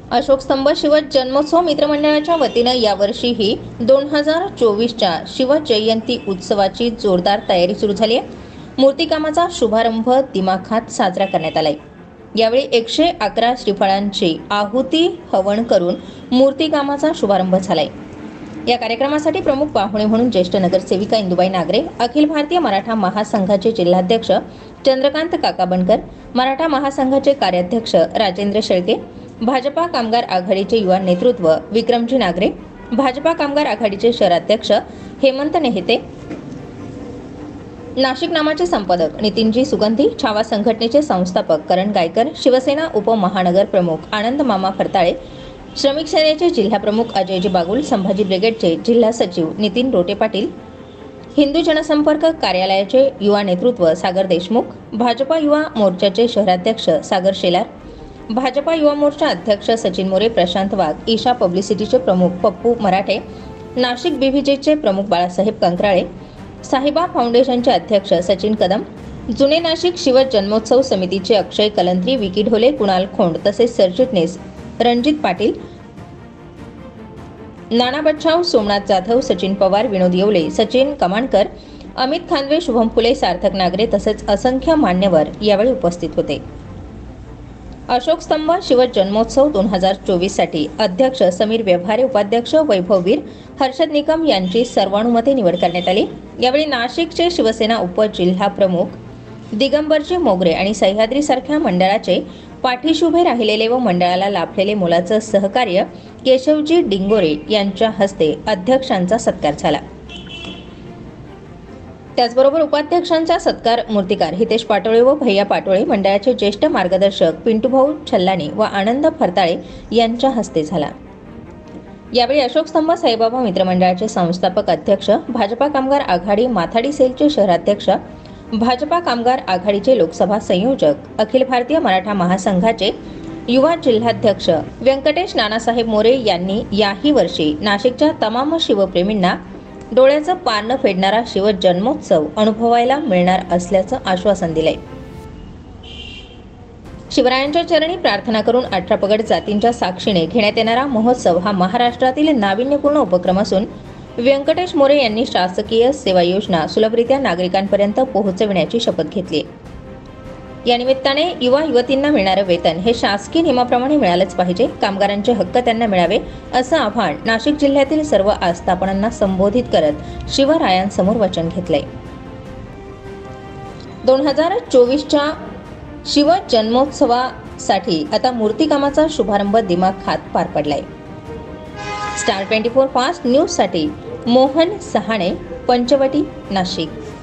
अशोकस्तंभ शिव जन्मोत्सव मित्रमंडळाच्या वतीनं यावर्षीही 2024च्या शिवजयंती उत्सवाची जोरदार तयारी सुरू झाली आहे. मूर्तिकामाचा शुभारंभ दिमाखात साजरा करण्यात आलाय. यावेळी 111 श्रीफळांची आहुती हवन करून मूर्तिकामाचा शुभारंभ झालाय. या कार्यक्रमासाठी प्रमुख पाहुणे म्हणून ज्येष्ठ नगरसेविका इंदुबाई नागरे, अखिल भारतीय मराठा महासंघाचे जिल्हाध्यक्ष चंद्रकांत काकाबणकर, मराठा महासंघाचे कार्याध्यक्ष राजेंद्र शेळके, भाजपा कामगार आघाडीचे युवा नेतृत्व विक्रमजी नागरे, भाजपा कामगार आघाडीचे शहराध्यक्ष हेमंत नेहते, नाशिक नामाचे संपादक नितीनजी सुगंधी, छावा संघटनेचे संस्थापक करण गायकर, शिवसेना उपमहानगर प्रमुख आनंद मामा फरताळे, श्रमिक सेनेचे जिल्हा प्रमुख अजयजी बागुल, संभाजी ब्रिगेडचे जिल्हा सचिव नितीन रोटे पाटील, हिंदू जनसंपर्क कार्यालयाचे युवा नेतृत्व सागर देशमुख, भाजपा युवा मोर्चाचे शहराध्यक्ष सागर शेलार, भाजपा युवा मोर्चा अध्यक्ष सचिन मोरे, प्रशांत वाघ, ईशा पब्लिसिटीचे प्रमुख पप्पू मराठे, नाशिक बीव्हीजेचे प्रमुख बाळासाहेब कंकराळे, साहिबा फाउंडेशनचे अध्यक्ष सचिन कदम, जुने नाशिक शिव जन्मोत्सव समितीचे अक्षय कलंत्री, विकी ढोले, कुणाल खोंड तसेच सरचिटणीस रणजित पाटील, नाना बच्छाव, सोमनाथ जाधव, सचिन पवार, विनोद येवले, सचिन कमाणकर, अमित खांदवे, शुभम फुले, सार्थक नागरे तसेच असंख्य मान्यवर यावेळी उपस्थित होते. अशोकस्तंभ शिव जन्मोत्सव 2024 साठी अध्यक्ष समीर व्यवहारे, उपाध्यक्ष वैभव वीर, हर्षद निकम यांची सर्वानुमते निवड करण्यात आली. यावेळी नाशिकचे शिवसेना उपजिल्हा प्रमुख दिगंबरजी मोगरे आणि सह्याद्री सारख्या मंडळाचे पाठीशी उभे राहिलेले व मंडळाला लाभलेले मोलाचं सहकार्य केशवजी डिंगोरे यांच्या हस्ते अध्यक्षांचा सत्कार झाला. त्याचबरोबर उपाध्यक्षांचा सत्कार मूर्तिकार हितेश पाटोळे व भैया पाटोळे, मंडळाचे ज्येष्ठ मार्गदर्शक पिंटूभाऊ छल्लानी व आनंद फरताळे यांच्या हस्ते झाला. यावेळी अशोकस्तंभ साईबाबा मित्रमंडळाचे संस्थापक अध्यक्ष, भाजपा कामगार आघाडी माथाडी सेलचे शहराध्यक्ष, भाजपा कामगार आघाडीचे लोकसभा संयोजक, अखिल भारतीय मराठा महासंघाचे युवा जिल्हाध्यक्ष व्यंकटेश नानासाहेब मोरे यांनी याही वर्षी नाशिकच्या तमाम शिवप्रेमींना डोळ्याचं पारणं फेडणारा शिव जन्मोत्सव अनुभवायला मिळणार असल्याचं आश्वासन दिलंय. शिवरायांच्या चरणी प्रार्थना करून 18 पगड जातींच्या साक्षीने घेण्यात येणारा महोत्सव हा महाराष्ट्रातील नाविन्यपूर्ण उपक्रम असून व्यंकटेश मोरे यांनी शासकीय सेवा योजना सुलभरित्या नागरिकांपर्यंत पोहोचविण्याची शपथ घेतली. या निमित्ताने युवा युवतींना मिळणारं वेतन हे शासकीय नियमाप्रमाणे मिळालंच पाहिजे, कामगारांचे हक्क त्यांना मिळावे असं आव्हान नाशिक जिल्ह्यातील सर्व आस्थापनांना संबोधित करत शिवरायांसमोर वचन घेतलंय. 2024च्या शिव जन्मोत्सवासाठी आता मूर्तिकामाचा शुभारंभ दिमाखात पार पडलाय. स्टार 24 फास्ट न्यूज साठी मोहन सहाणे, पंचवटी, नाशिक.